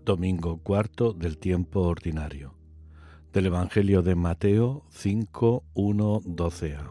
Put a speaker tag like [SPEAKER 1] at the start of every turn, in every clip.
[SPEAKER 1] Domingo cuarto del tiempo ordinario. Del Evangelio de Mateo 5, 1, 12a.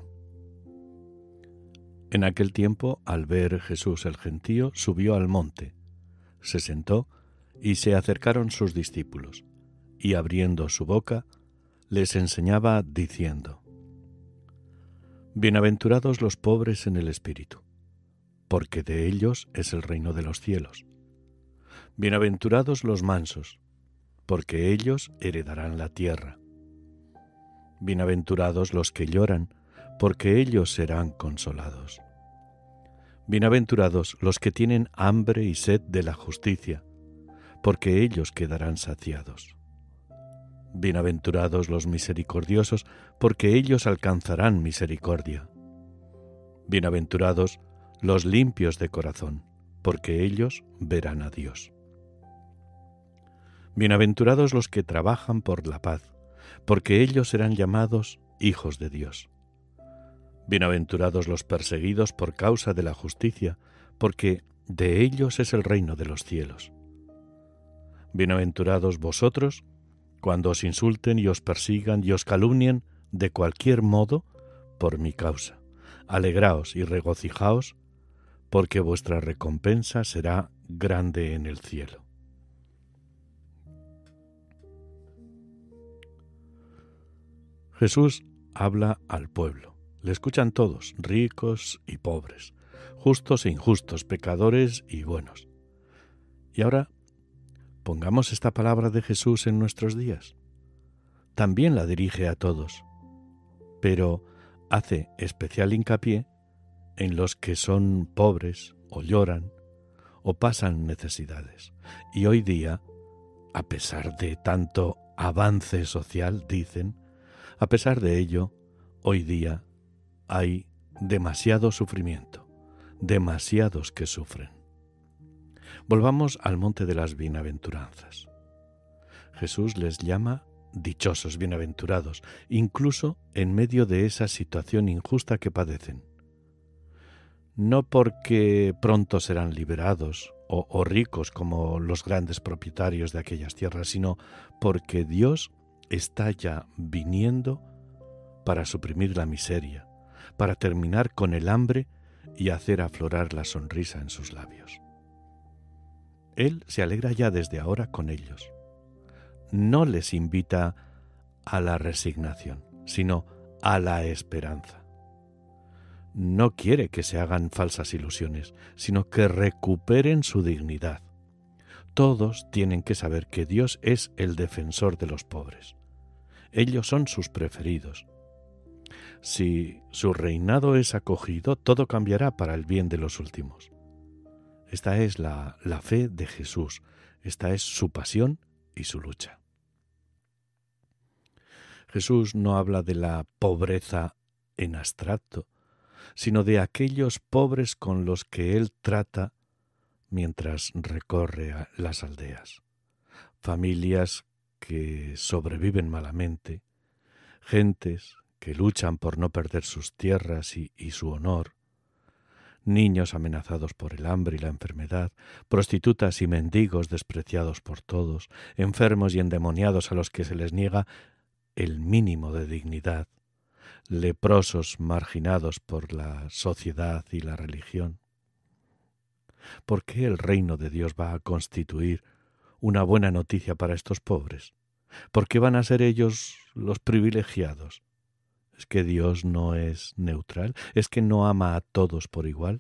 [SPEAKER 1] En aquel tiempo, al ver Jesús el gentío, subió al monte, se sentó y se acercaron sus discípulos, y abriendo su boca, les enseñaba diciendo: Bienaventurados los pobres en el espíritu, porque de ellos es el reino de los cielos. Bienaventurados los mansos, porque ellos heredarán la tierra. Bienaventurados los que lloran, porque ellos serán consolados. Bienaventurados los que tienen hambre y sed de la justicia, porque ellos quedarán saciados. Bienaventurados los misericordiosos, porque ellos alcanzarán misericordia. Bienaventurados los limpios de corazón, porque ellos verán a Dios. Bienaventurados los que trabajan por la paz, porque ellos serán llamados hijos de Dios. Bienaventurados los perseguidos por causa de la justicia, porque de ellos es el reino de los cielos. Bienaventurados vosotros, cuando os insulten y os persigan y os calumnien de cualquier modo por mi causa. Alegraos y regocijaos, porque vuestra recompensa será grande en el cielo. Jesús habla al pueblo. Le escuchan todos, ricos y pobres, justos e injustos, pecadores y buenos. Y ahora, pongamos esta palabra de Jesús en nuestros días. También la dirige a todos, pero hace especial hincapié en los que son pobres o lloran o pasan necesidades. Y hoy día, a pesar de tanto avance social, dicen, a pesar de ello, hoy día hay demasiado sufrimiento, demasiados que sufren. Volvamos al monte de las bienaventuranzas. Jesús les llama dichosos, bienaventurados, incluso en medio de esa situación injusta que padecen. No porque pronto serán liberados o ricos como los grandes propietarios de aquellas tierras, sino porque Dios está ya viniendo para suprimir la miseria, para terminar con el hambre y hacer aflorar la sonrisa en sus labios. Él se alegra ya desde ahora con ellos. No les invita a la resignación, sino a la esperanza. No quiere que se hagan falsas ilusiones, sino que recuperen su dignidad. Todos tienen que saber que Dios es el defensor de los pobres. Ellos son sus preferidos. Si su reinado es acogido, todo cambiará para el bien de los últimos. Esta es la fe de Jesús, esta es su pasión y su lucha. Jesús no habla de la pobreza en abstracto, sino de aquellos pobres con los que Él trata mientras recorre las aldeas. Familias que sobreviven malamente, gentes que luchan por no perder sus tierras y su honor, niños amenazados por el hambre y la enfermedad, prostitutas y mendigos despreciados por todos, enfermos y endemoniados a los que se les niega el mínimo de dignidad, leprosos marginados por la sociedad y la religión. ¿Por qué el reino de Dios va a constituir una buena noticia para estos pobres? ¿Por qué van a ser ellos los privilegiados? ¿Es que Dios no es neutral? ¿Es que no ama a todos por igual?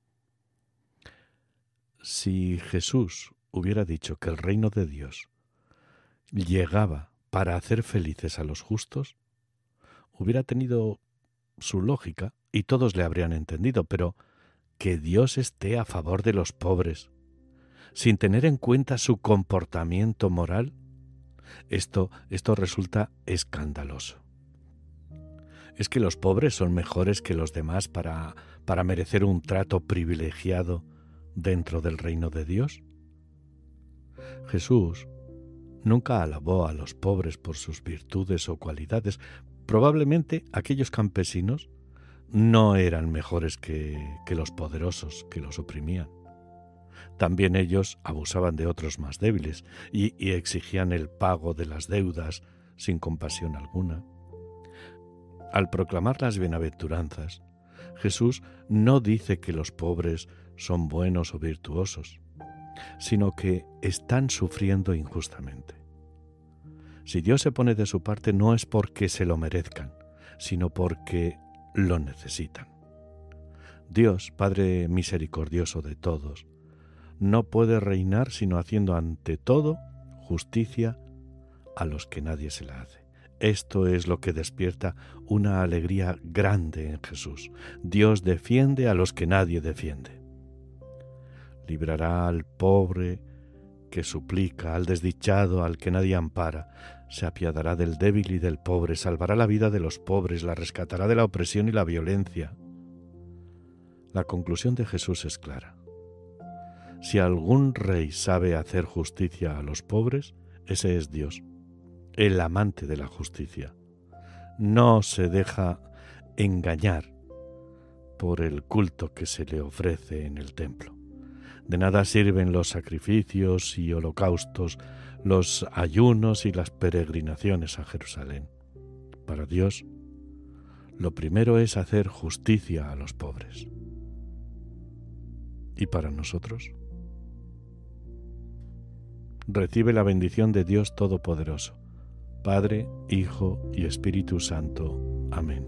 [SPEAKER 1] Si Jesús hubiera dicho que el reino de Dios llegaba para hacer felices a los justos, hubiera tenido su lógica y todos le habrían entendido, pero que Dios esté a favor de los pobres, sin tener en cuenta su comportamiento moral, esto resulta escandaloso. ¿Es que los pobres son mejores que los demás para merecer un trato privilegiado dentro del reino de Dios? Jesús nunca alabó a los pobres por sus virtudes o cualidades. Probablemente aquellos campesinos no eran mejores que los poderosos que los oprimían. También ellos abusaban de otros más débiles y exigían el pago de las deudas sin compasión alguna. Al proclamar las bienaventuranzas, Jesús no dice que los pobres son buenos o virtuosos, sino que están sufriendo injustamente. Si Dios se pone de su parte no es porque se lo merezcan, sino porque lo necesitan. Dios, Padre misericordioso de todos, no puede reinar sino haciendo ante todo justicia a los que nadie se la hace. Esto es lo que despierta una alegría grande en Jesús. Dios defiende a los que nadie defiende. Librará al pobre que suplica, al desdichado, al que nadie ampara. Se apiadará del débil y del pobre, salvará la vida de los pobres, la rescatará de la opresión y la violencia. La conclusión de Jesús es clara. Si algún rey sabe hacer justicia a los pobres, ese es Dios, el amante de la justicia. No se deja engañar por el culto que se le ofrece en el templo. De nada sirven los sacrificios y holocaustos, los ayunos y las peregrinaciones a Jerusalén. Para Dios, lo primero es hacer justicia a los pobres. ¿Y para nosotros? Recibe la bendición de Dios Todopoderoso, Padre, Hijo y Espíritu Santo. Amén.